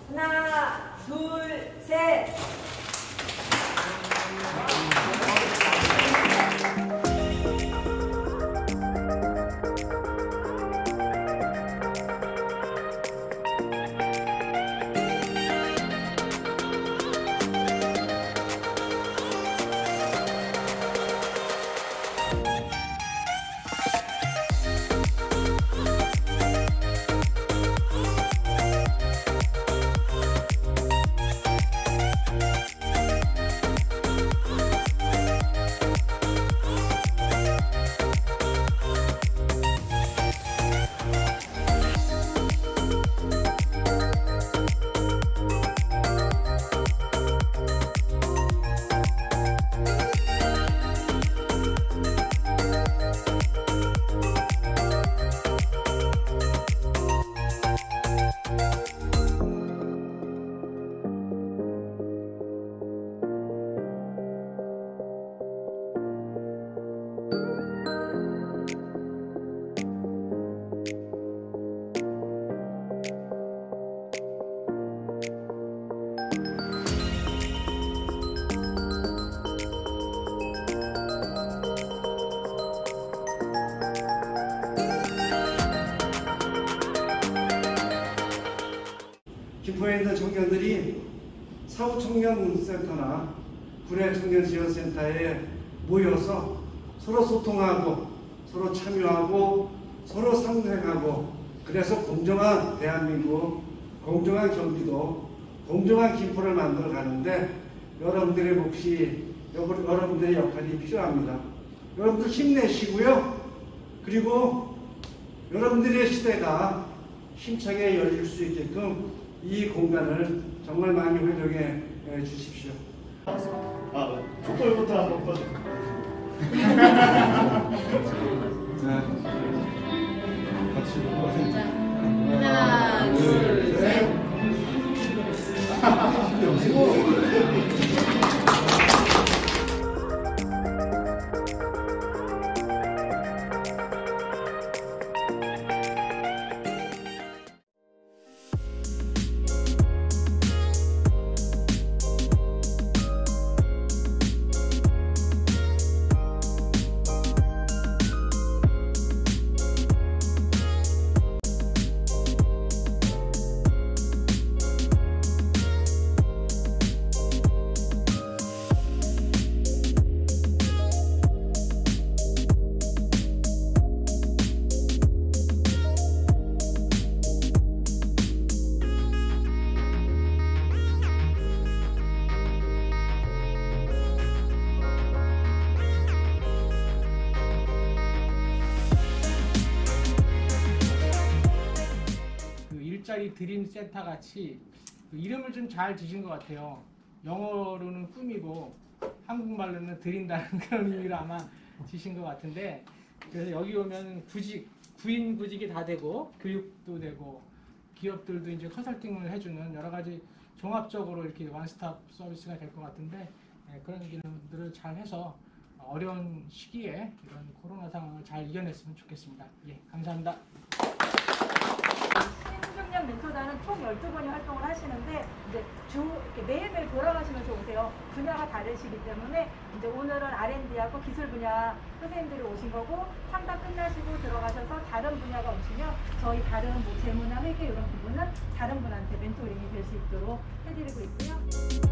하나, 둘, 셋. 김포에 있는 청년들이 사후청년센터나 구례청년지원센터에 모여서 서로 소통하고 서로 참여하고 서로 상생하고, 그래서 공정한 대한민국, 공정한 경기도, 공정한 김포를 만들어 가는데 여러분들의 몫이, 여러분들의 역할이 필요합니다. 여러분들 힘내시고요. 그리고 여러분들의 시대가 힘차게 열릴 수 있게끔 이 공간을 정말 많이 활용해 주십시오. 족벌부터 한번 꺼줘. 자, 같이 하나, 둘, 셋. 일자리 드림 센터 같이 이름을 좀 잘 지신 것 같아요. 영어로는 꿈이고 한국말로는 드린다는 그런 의미로 아마 지신 것 같은데, 그래서 여기 오면 구인 구직이 다 되고 교육도 되고 기업들도 이제 컨설팅을 해주는 여러 가지 종합적으로 이렇게 원스톱 서비스가 될 것 같은데, 그런 기능들을 잘 해서 어려운 시기에 이런 코로나 상황을 잘 이겨냈으면 좋겠습니다. 예, 감사합니다. 신중년 멘토단은 총 12분이 활동을 하시는데, 이제 이렇게 매일매일 돌아가시면서 오세요. 분야가 다르시기 때문에 이제 오늘은 R&D하고 기술 분야 선생님들이 오신 거고, 상담 끝나시고 들어가셔서 다른 분야가 오시면 저희 다른 뭐 재무나 회계 이런 부분은 다른 분한테 멘토링이 될 수 있도록 해드리고 있고요.